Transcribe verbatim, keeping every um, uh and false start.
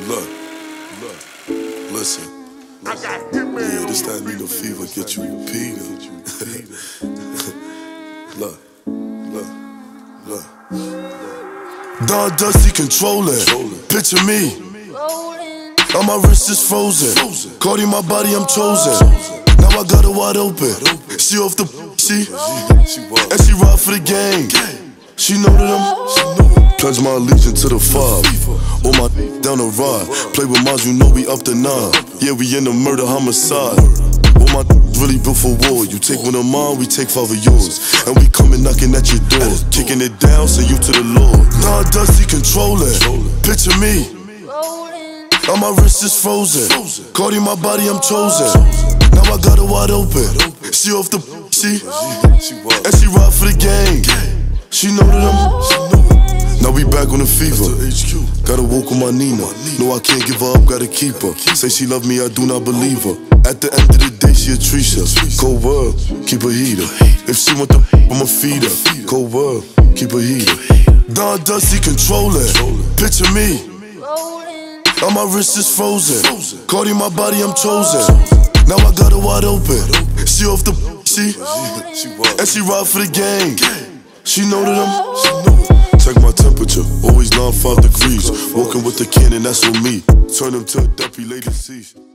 Look, look, listen. I got yeah, this that Nino fever get you repeated. Look, look, look. Don Dusty controlling. Picture me. On my wrist is frozen. Cardi my body, I'm chosen. Now I got her wide open. She off the she, and she ride for the gang. She know that I'm. Pledge my allegiance to the five. All my down the ride. Play with mines, you know we up to nine. Yeah, we in the murder homicide. All my really built for war. You take one of mine, we take five of yours. And we coming knocking at your door. Kicking it down, send you to the Lord. Don Dusty controlling. Picture me. On my wrist is frozen. Cardi my body, I'm chosen. Now I got her wide open. She off the she, and she ride for the gang. She know that I'm. Now we back on the fever. Gotta walk with my Nina. No, I can't give her up, gotta keep her. Say she love me, I do not believe her. At the end of the day, she a Trisha. Cold world, keep her heater. If she want the I'ma feed her. Cold world, keep her heater. Don Dusty controlling. Picture me. On my wrist is frozen. Cardi my body, I'm chosen. Now I got her wide open. She off the she, and she ride for the gang. She know that I'm. Check my temperature, always nine five degrees. Walking with the cannon, that's on me. Turn them to a duppy, lady seas.